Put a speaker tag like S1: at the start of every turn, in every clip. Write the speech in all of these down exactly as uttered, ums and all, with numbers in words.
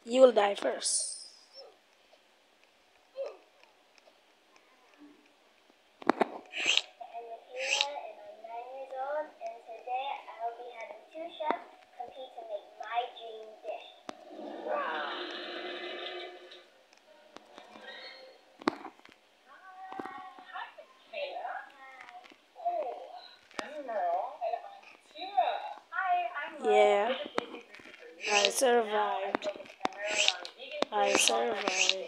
S1: You will die first. Yeah, I survived. I survived.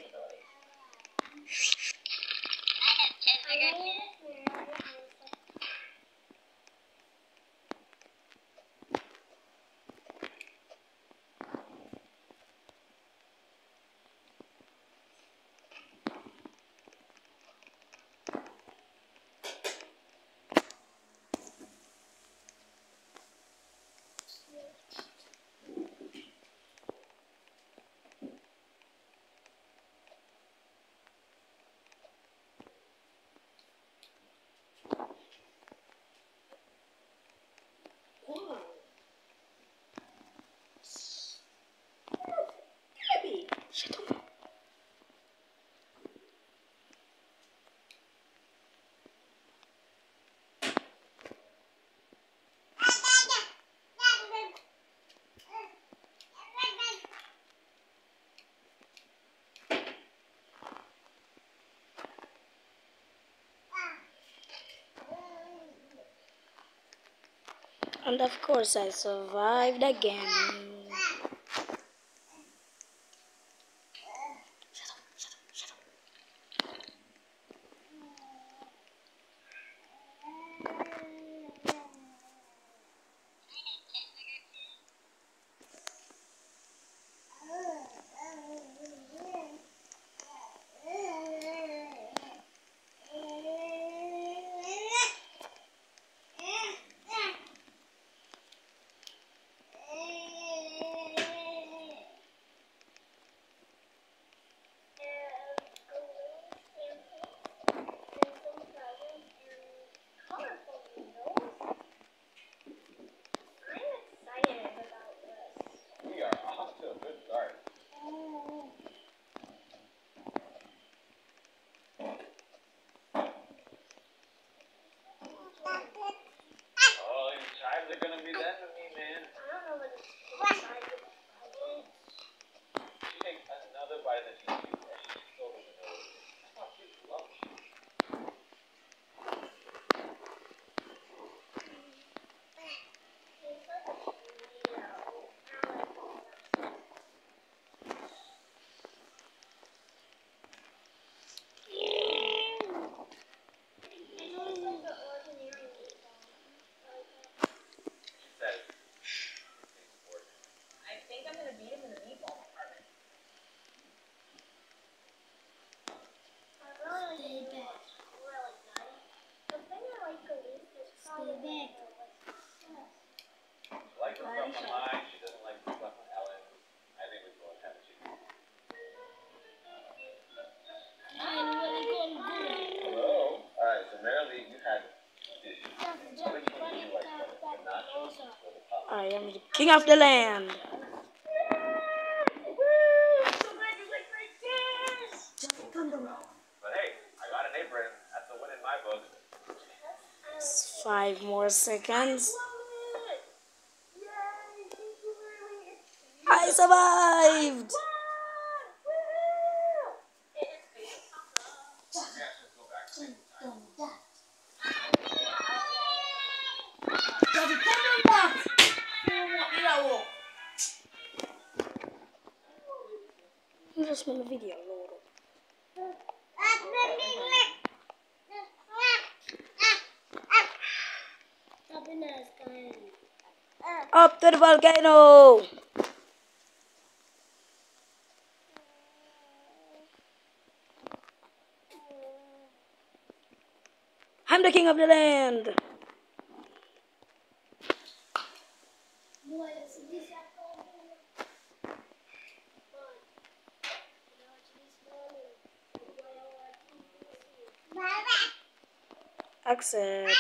S1: And of course I survived again.
S2: Like the stuff online, she doesn't like the stuff on Ellen. I think we both have a chicken. Hello. Alright, so Marilee, you had dishes. Which one do you like better? The nachos or the pasta?
S1: I am the king of the land.
S2: But hey, I got an apron. That's a win in my book.
S1: Five more seconds. I survived. I'm just in the video, Lord. Up to the volcano! I'm the king of the land! Accept.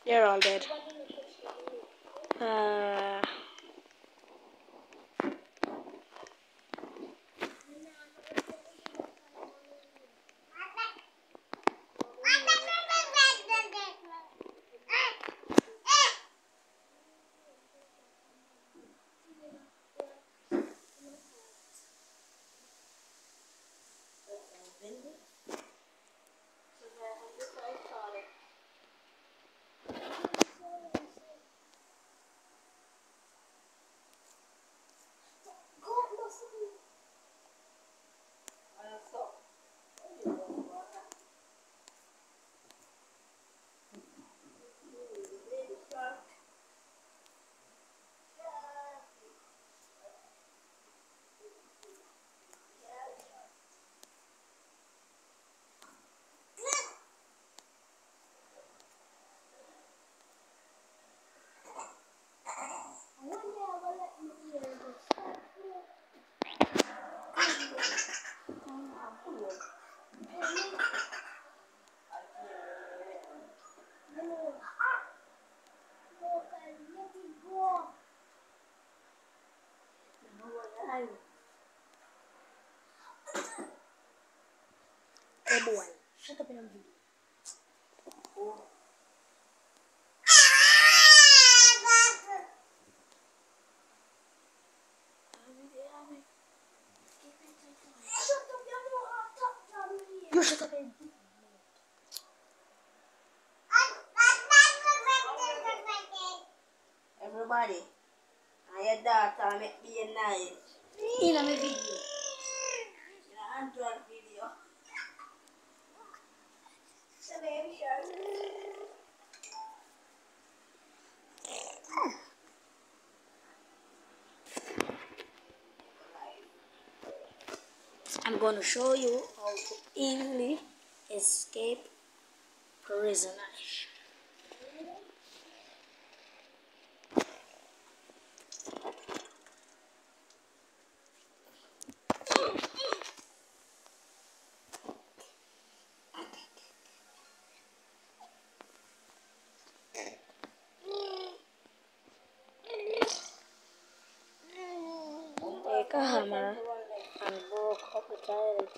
S1: They're all dead. Uh, hey boy, shut up in a video. You shut up in.
S3: Everybody, and your daughter make me nice.
S1: In a video.
S3: In an Android video.
S1: I'm gonna show you how to easily escape prison. Take a hammer and broke up the toilet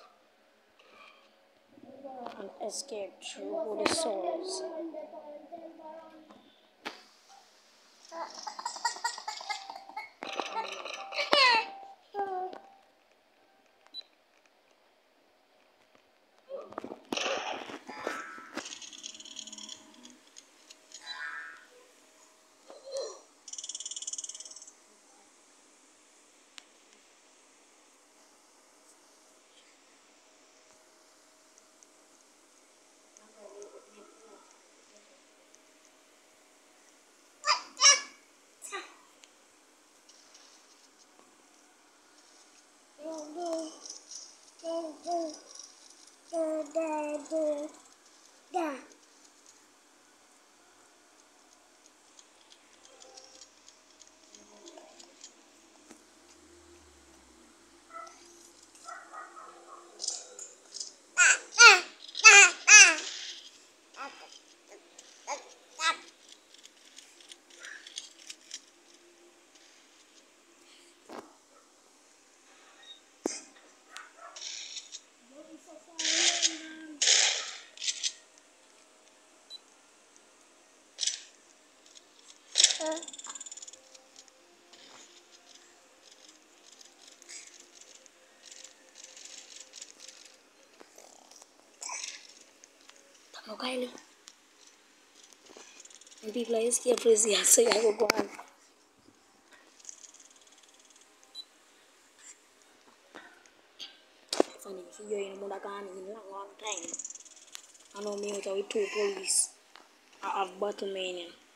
S1: and escaped through the source. No, Kylie. When people are scared for see, I say I go go on. Funny, if you're in a Mudakan in a long time. I know me with two police. I have Battlemania.